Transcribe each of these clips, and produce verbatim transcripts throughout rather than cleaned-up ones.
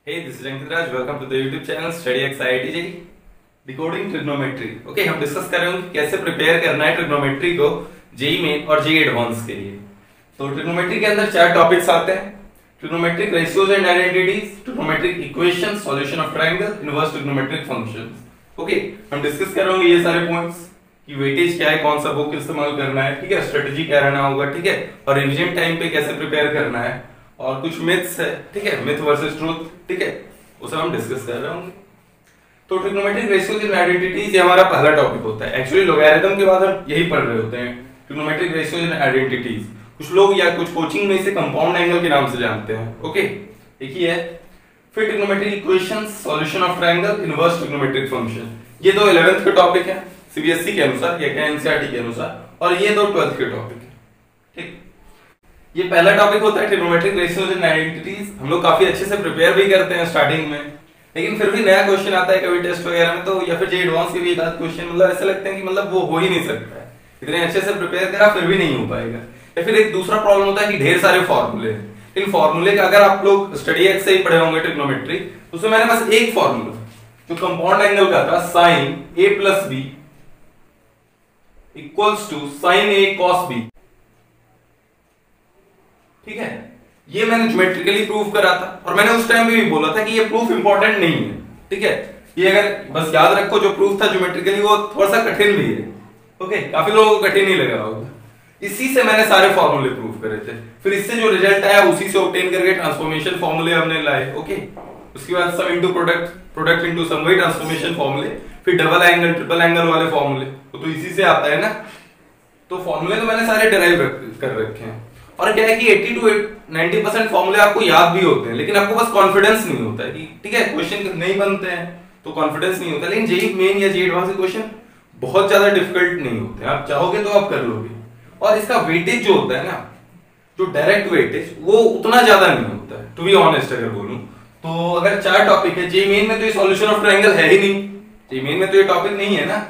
Hey, this is Ankit Raj. Welcome to the YouTube channel Study X I I T J Decoding Trigonometry. Okay, हम discuss कर रहे हैं कि कैसे prepare करना है ट्रिग्नोमेट्री को जेई मेन और जेई एडवांस के लिए। तो ट्रिग्नोमेट्री के अंदर चार टॉपिक्स आते हैं: trigonometric ratios and identities, trigonometric equations, solution of triangle, inverse trigonometric functions. Okay, हम डिस्कस कर रहे होंगे ये सारे पॉइंट्स कि वेटेज क्या है, कौन सा बुक इस्तेमाल करना है, ठीक है, स्ट्रेटजी क्या रहना होगा, ठीक है, और रिवीजन टाइम पे कैसे प्रिपेयर करना है, और कुछ मिथ्स है, ठीक है, मिथ वर्सेस ट्रूथ, ठीक है, उसे हम डिस्कस कर रहे होंगे। तो ट्रिग्नोमेट्रिक रेशियोज एंड आइडेंटिटीज ये हमारा पहला टॉपिक होता है। एक्चुअली लॉगरिथम के बाद हम यही पढ़ रहे होते हैं, ट्रिग्नोमेट्रिक रेशियोज एंड आइडेंटिटीज। कुछ लोग या कुछ कोचिंग में इसे कंपाउंड एंगल के नाम से जानते हैं। ओके, एक ही है। फिर trigonometric equations, solution of triangle, inverse trigonometric function, ये दो इलेवेंथ के टॉपिक है सीबीएसई के अनुसार या एनसीईआरटी के अनुसार, और ये दो ट्वेल्थ के टॉपिक है। ठीक, ये पहला टॉपिक होता है ट्रिग्नोमेट्रिक रेशियोज एंड आइडेंटिटीज। हम लोग काफी अच्छे से प्रिपेयर भी करते हैं स्टार्टिंग में, लेकिन फिर भी नया क्वेश्चन आता है कभी टेस्ट वगैरह में, तो या फिर जे एडवांस के भी एक आध क्वेश्चन मतलब ऐसे लगते हैं कि मतलब वो हो ही नहीं सकता है, इतने अच्छे से प्रिपेयर करा फिर भी नहीं हो पाएगा। या फिर एक दूसरा प्रॉब्लम होता है कि ढेर सारे फॉर्मूले हैं, इन फॉर्मूले का अगर आप लोग स्टडी एक्स से ही पढ़े होंगे ट्रिग्नोमेट्री, तो उसमें मैंने बस एक फॉर्मूला जो कंपाउंड एंगल का था, sine A plus B equals to sine A cos B, ठीक है, ये मैंने ज्योमेट्रिकली प्रूव करा था, और मैंने उस टाइम पे भी बोला था कि ये प्रूफ इंपॉर्टेंट नहीं है, ठीक है, ये अगर बस याद रखो जो प्रूफ था ज्योमेट्रिकली वो थोड़ा सा कठिन भी है। ओके, काफी लोगों को कठिन नहीं लगा होगा। इसी से मैंने सारे फॉर्मूले प्रूव करे थे, फिर इससे जो रिजल्ट आया उसी से ऑब्टेन करके ट्रांसफॉर्मेशन फॉर्मूले हमने लाए। ओके, उसके बाद sum into product, product into sum, वही ट्रांसफॉर्मेशन फॉर्मूले, फिर डबल एंगल ट्रिपल एंगल वाले फॉर्मूले, तो इसी से आता है ना। तो फॉर्मूले तो मैंने सारे डिराइव कर रखे हैं, और क्या है कि अस्सी टू नब्बे परसेंट फॉर्मूले आपको याद भी होते हैं, लेकिन आपको बस कॉन्फिडेंस नहीं होता है कि ठीक है क्वेश्चन नहीं बनते हैं तो कॉन्फिडेंस नहीं होता। लेकिन जेई मेन या जेई एडवांस के क्वेश्चन बहुत ज्यादा डिफिकल्ट नहीं होते हैं, आप चाहोगे तो आप कर लोगे। और इसका वेटेज जो होता है ना, जो डायरेक्ट वेटेज, वो उतना ज्यादा नहीं होता है, टू बी ऑनेस्ट अगर बोलूं तो। अगर चार टॉपिक है, जेई मेन में तो ये सॉल्यूशन ऑफ ट्रायंगल है ही नहीं, जेई मेन में तो ये टॉपिक नहीं है ना।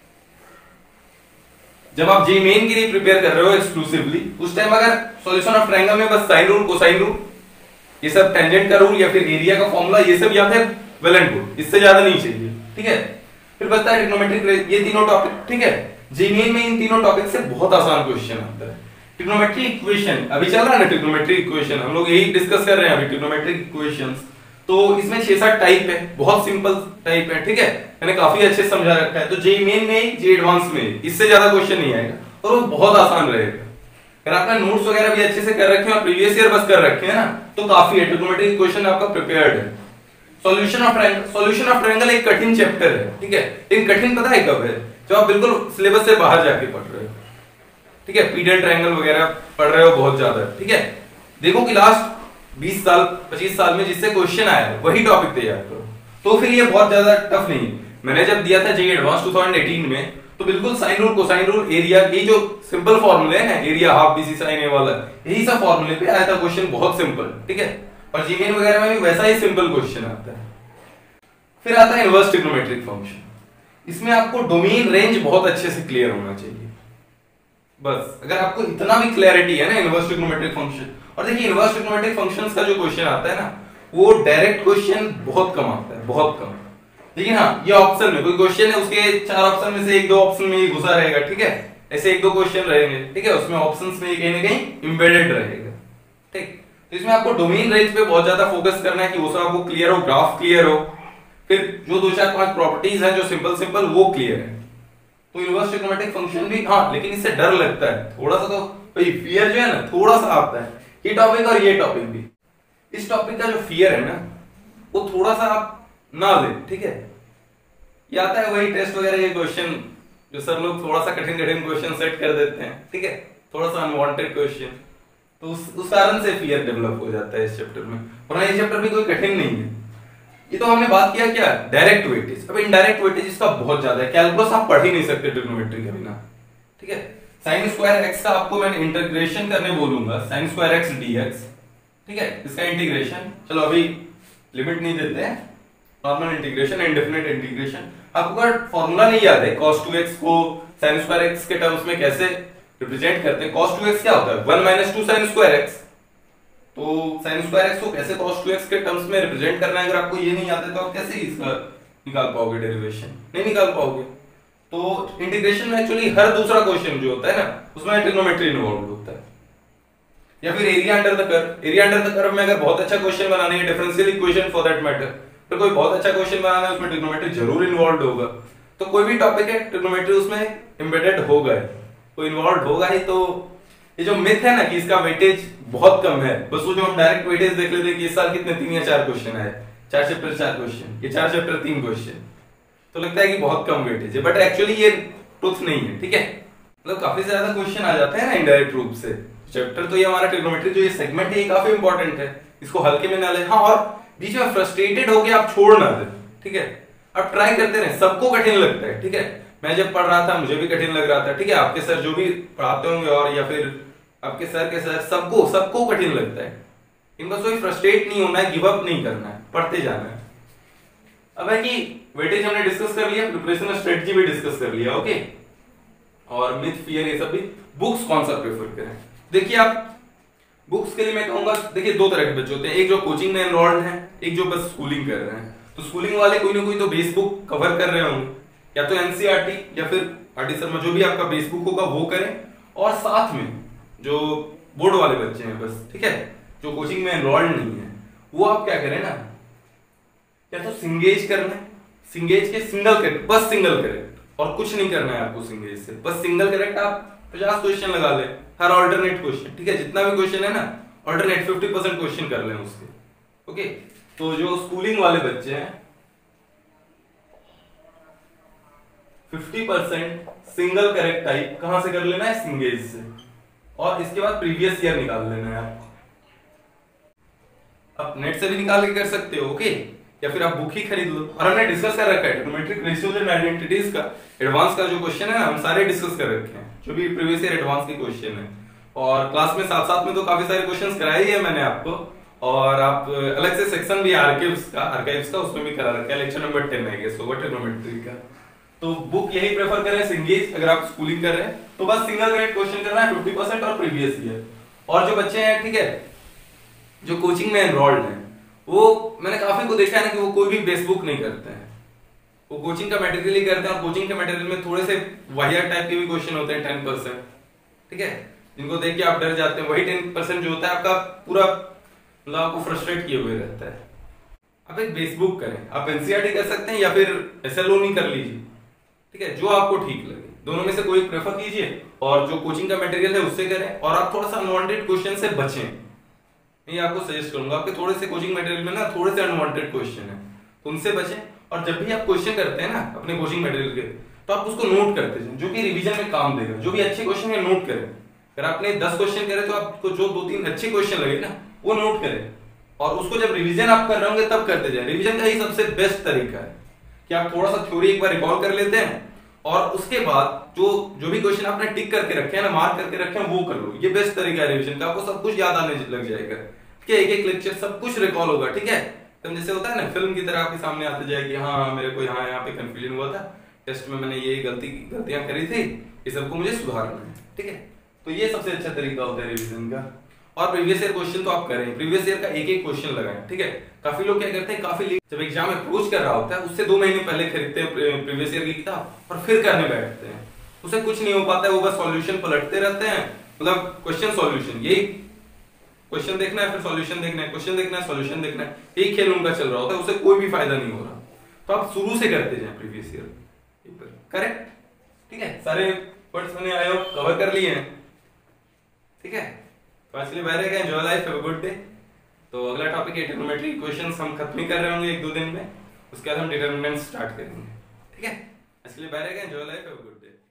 जब आप जेई मेन के लिए प्रिपेयर कर रहे हो एक्सक्लूसिवली, उस टाइम अगर सॉल्यूशन ऑफ ट्रायंगल में बस साइन रूल, कोसाइन रूल, ये सब, टेंजेंट का रूल या फिर एरिया का फॉर्मूला, ये सब याद है, वेल एंड गुड, इससे ज्यादा नहीं चाहिए, ठीक है। फिर बचता है ट्रिग्नोमेट्रिक, ये तीनों टॉपिक, ठीक है। जेई मेन में इन तीनों टॉपिक से बहुत आसान क्वेश्चन आता है। ट्रिग्नोमेट्रिक इक्वेशन अभी चल रहा है ना, ट्रिग्नोमेट्रिक इक्वेशन हम लोग यही डिस्कस कर रहे हैं अभी, ट्रिग्नोमेट्रिक इक्वेशंस। तो इसमें छह सात टाइप है, बहुत सिंपल टाइप है, ठीक है, मैंने काफी अच्छे से समझा रखा है। तो जेई मेन में, जेई एडवांस में इससे ज्यादा क्वेश्चन नहीं आएगा, और वो बहुत आसान रहेगा। अगर आपने नोट्स वगैरह भी अच्छे से कर रखे हैं और प्रीवियस ईयर बस कर रखे हैं ना, तो काफी है, ट्रिग्नोमेट्रिक इक्वेशन आपका प्रिपेयर्ड है। Solution of triangle, solution of triangle एक कठिन चैप्टर है, ठीक है, लेकिन कठिन पता है कब है, जब आप बिल्कुल सिलेबस से बाहर जाके पढ़ रहे हो, ठीक है, पीडल ट्रायंगल वगैरह पढ़ रहे हो बहुत ज्यादा, ठीक है। देखो कि लास्ट बीस साल पच्चीस साल में जिससे क्वेश्चन आया है वही टॉपिक तैयार करो, तो फिर ये बहुत ज्यादा टफ नहीं। मैंने जब दिया था जेई एडवांस दो हज़ार अठारह में, तो बिल्कुल sine rule, cosine rule, area, ये जो सिंपल फॉर्मूले हैं, area half BC sine A वाला, यही सब फॉर्मूले पे आया था क्वेश्चन, बहुत सिंपल, ठीक है। और जेई मेन वगैरह में भी वैसा ही सिंपल क्वेश्चन आता है। फिर आता है इनवर्स ट्रिग्नोमेट्रिक फंक्शन। इसमें आपको डोमेन रेंज बहुत अच्छे से क्लियर होना चाहिए, बस अगर आपको इतना भी क्लैरिटी है ना इनवर्स ट्रिग्नोमेट्रिक फंक्शन। और देखिए इनवर्स ट्रिग्नोमेट्रिक फंक्शंस का जो क्वेश्चन आता है ना, वो डायरेक्ट क्वेश्चन बहुत कम आता है, बहुत कम। लेकिन हाँ, ये ऑप्शन में कोई क्वेश्चन है, उसके चार ऑप्शन में से एक दो ऑप्शन में ये घुसा रहेगा, ठीक है, ऐसे एक दो क्वेश्चन रहेंगे, ठीक है, उसमें ऑप्शंस में कहीं ना कहीं एम्बेडेड रहेगा, ठीक। तो इसमें आपको डोमेन रेंज पे बहुत ज्यादा फोकस करना है कि वो सब आपको क्लियर हो, ग्राफ क्लियर हो, फिर जो दो चार पांच प्रॉपर्टीज हैं जो सिंपल सिंपल वो क्लियर है। तो इनवर्स ट्रिग्नोमेट्रिक फंक्शन भी, हाँ, लेकिन इससे डर लगता है थोड़ा सा, तो भाई फियर जो है ना थोड़ा सा आता है, ये टॉपिक और ये टॉपिक भी। इस टॉपिक का जो फियर है ना, वो थोड़ा सा आप ना ले, ठीक है, ये आता है वही टेस्ट वगैरह के क्वेश्चन जो सर लोग थोड़ा सा कठिन कठिन क्वेश्चन सेट कर देते हैं, ठीक है, थोड़ा सा अनवांटेड क्वेश्चन, तो उस, उस कारण से फियर डेवलप हो जाता है इस चैप्टर में, वरना ये चैप्टर भी कोई कठिन नहीं है। ये तो हमने बात किया क्या, डायरेक्ट वेटेज। अब इनडायरेक्ट वेटेज इसका बहुत ज्यादा है, कैलकुलस आप पढ़ ही नहीं सकते ट्रिग्नोमेट्री के बिना, ठीक है। साइन स्क्वायर एक्स का आपको मैं इंटीग्रेशन करने बोलूंगा, साइन स्क्वायर एक्स डीएक्स, ठीक है, इसका इंटीग्रेशन, चलो अभी लिमिट नहीं देते हैं, नॉर्मल इंटीग्रेशन, इंडेफिनिट इंटीग्रेशन। आपको अगर फॉर्मूला नहीं याद है cos टू एक्स को sin स्क्वायर x के टर्म्स में कैसे रिप्रेजेंट करते हैं, cos टू एक्स क्या होता है, one minus two sin square x, तो sin स्क्वायर x को कैसे cos टू x के टर्म्स में रिप्रेजेंट करना है, अगर आपको ये नहीं आता तो आप कैसे इसका निकाल पाओगे डेरिवेशन, नहीं निकाल पाओगे। तो इंटीग्रेशन में एक्चुअली हर दूसरा क्वेश्चन जो होता है ना उसमें ट्रिग्नोमेट्री इन्वॉल्व होता है। या फिर area under the curve, area under the curve में अगर बहुत अच्छा क्वेश्चन बनाना है, differential equation for that matter, तो कोई बहुत अच्छा क्वेश्चन बनाना है उसमें ट्रिग्नोमेट्री जरूर इन्वॉल्व होगा। तो कोई भी टॉपिक है ट्रिग्नोमेट्री उसमें एम्बेडेड होगा ही, तो इन्वॉल्व होगा ही। तो ये जो मिथ है ना कि इसका वेटेज बहुत कम है, बस वो जो हम डायरेक्ट वेटेज देख लेते हैं कि इस साल कितने तीन या चार क्वेश्चन आए, चार चैप्टर चार क्वेश्चन, ये चार चैप्टर तीन क्वेश्चन, तो लगता है कि बहुत कम वेटेज है, बट एक्चुअली ये ट्रुथ नहीं है, ठीक है। मतलब काफी ज्यादा क्वेश्चन आ जाते हैं ना इनडायरेक्ट रूप से चैप्टर। तो ये हमारा ट्रिग्नोमेट्री जो ये सेगमेंट है ये काफी इंपॉर्टेंट है, इसको हल्के में ना ले। हाँ, और बीच में फ्रस्ट्रेटेड हो गया आप छोड़ ना दे, ठीक है। आप ट्राई करते रहे, सबको कठिन लगता है, ठीक है। मैं जब पढ़ रहा था मुझे भी कठिन लग रहा था, ठीक है। आपके सर जो भी पढ़ाते होंगे और या फिर आपके सर के सर, सबको सबको कठिन लगता है। इन बस कोई फ्रस्ट्रेट नहीं होना है, गिव अप नहीं करना है, पढ़ते जाना है। अब है कि वेटेज हमने डिस्कस कर लिया, प्रिपरेशन स्ट्रेटजी भी डिस्कस कर लिया, ओके। और मिथ फियर ये सब भी। बुक्स कौन सा प्रेफर करें? देखिए आप बुक्स के लिए मैं कहूंगा, देखिए दो तरह के बच्चे होते हैं, एक जो कोचिंग में एनरोल्ड हैं, एक जो बस स्कूलिंग कर रहे हैं। तो स्कूलिंग वाले कोई ना कोई तो बेस बुक कवर कर रहे होंगे, या तो एनसीईआरटी या फिर आरटी शर्मा, जो भी आपका बेस बुक होगा वो करें। और साथ में जो बोर्ड वाले बच्चे हैं बस, ठीक है, जो कोचिंग में एनरोल्ड नहीं है, वो आप क्या करें ना, या तो सिंगेज करना है, सिंगेज के सिंगल करेक्ट, बस सिंगल करेक्ट, और कुछ नहीं करना है आपको सिंगेज से, बस सिंगल करेक्ट। आप पचास क्वेश्चन लगा ले, हर ऑल्टरनेट क्वेश्चन, ठीक है, जितना भी क्वेश्चन है ना ऑल्टरनेट फिफ्टी परसेंट क्वेश्चन कर लें उसके, ओके। तो जो स्कूलिंग वाले बच्चे हैं fifty percent single correct type कहां से कर लेना है, सिंगेज से, और इसके बाद प्रीवियस ईयर निकाल लेना है आपको। आप नेट से भी निकाल के कर सकते हो, ओके, या फिर आप बुक ही खरीद लो। और हमने डिस्कस कर रखा है ट्रिग्नोमेट्रिक रेशियोज एंड आइडेंटिटीज का एडवांस का जो क्वेश्चन है ना, हम सारे डिस्कस कर रखे हैं, जो भी प्रीवियस ईयर एडवांस के क्वेश्चन है। और क्लास में साथ साथ में तो काफी सारे क्वेश्चंस कराए ही है मैंने आपको, और आप अलग से सेक्शन भी आर्काइव्स का आर्काइव्स का उसमें भी करा रखा है, लेक्चर नंबर टेन है गेस होगा ट्रिग्नोमेट्री का। तो बुक यही प्रेफर करें सिंगेज, अगर आप स्कूलिंग कर रहे हैं तो बस सिंगल ग्रेड क्वेश्चन करना है फिफ्टी परसेंट और प्रीवियस ईयर। और जो बच्चे हैं, ठीक है, जो कोचिंग में एनरोल्ड हैं, वो मैंने काफी को देखा है ना कि वो कोई भी बेस बुक नहीं करते हैं, वो कोचिंग का मटेरियल ही करते हैं। और कोचिंग के मटेरियल में थोड़े से वाहियात टाइप के भी क्वेश्चन होते हैं, टेन परसेंट, ठीक है, जिनको देख के आप डर जाते हैं। वही टेन परसेंट जो होता है आपका पूरा मतलब आपको फ्रस्ट्रेट किए हुए रहता है। आप एक बेस बुक करें, आप एनसीईआरटी कर सकते हैं या फिर एसएलओ नहीं कर लीजिए, ठीक है, जो आपको ठीक लगे, दोनों में से कोई प्रेफर कीजिए। और जो कोचिंग का मटेरियल है उससे करें, और आप थोड़ा सा अनवांटेड क्वेश्चन से बचें। मैं आपको सजेस्ट करूंगा, आपके थोड़े से कोचिंग मटेरियल में ना थोड़े से अनवांटेड क्वेश्चन है, तो उनसे बचें। और जब भी आप क्वेश्चन करते हैं ना अपने कोचिंग मटेरियल के, तो आप उसको नोट करते जाएं, जो कि रिवीजन में काम देगा। जो भी अच्छे क्वेश्चन है नोट करें, अगर आपने दस क्वेश्चन करे तो आपको जो दो तीन अच्छे क्वेश्चन लगे ना वो नोट करें, और उसको जब रिवीजन आप कर रहे होंगे तब करते जाएं। रिवीजन का ही सबसे बेस्ट तरीका है कि आप थोड़ा सा थ्योरी एक बार रिकॉल कर लेते हैं, और उसके बाद जो जो भी क्वेश्चन आपने टिक करके रखे हैं ना, मार्क करके रखे हैं, वो कर लो। ये बेस्ट तरीका है रिवीजन का, आपको सब कुछ याद आने लग जाएगा, कि एक एक लेक्चर सब कुछ रिकॉल होगा, ठीक है। तो जैसे होता है ना फिल्म की तरह आपके सामने आते जाएगी, हाँ मेरे को यहाँ यहाँ पे कंफ्यूजन हुआ था, टेस्ट में मैंने ये गलती गलतियां करी थी, ये सबको मुझे सुधारना है, ठीक है। तो ये सबसे अच्छा तरीका होता है रिवीजन का। और प्रीवियस ईयर क्वेश्चन तो आप करें, प्रीवियस ईयर का एक एक क्वेश्चन लगाएं, ठीक है। काफी लोग क्या करते हैं, काफी जब एग्जाम अप्रोच कर रहा होता है उससे दो महीने पहले खरीदते हैं प्रीवियस ईयर की किताब और फिर करने बैठते हैं, उसे कुछ नहीं हो पाता है, वो बस सॉल्यूशन पलटते रहते हैं, मतलब क्वेश्चन सॉल्यूशन, यही क्वेश्चन देखना है फिर सॉल्यूशन देखना है, क्वेश्चन देखना है सॉल्यूशन देखना है, यही खेल उनका चल रहा होता है, उसे कोई भी फायदा नहीं हो रहा। तो आप शुरू से करते जाएं प्रीवियस ईयर पेपर, करेक्ट, ठीक है। सारे पॉइंट्स मैंने आए हो कवर कर लिए हैं, ठीक है। तो आज के लिए बाय रहेगा, enjoy life, have a good day. तो अगला टॉपिक है ट्रिग्नोमेट्री क्वेश्चंस, हम खत्म ही कर रहे होंगे एक दो दिन में, उसके बाद हम डिटरमिनेंट स्टार्ट करेंगे, ठीक है। आज के लिए बाय रहेगा, enjoy life, have a good day.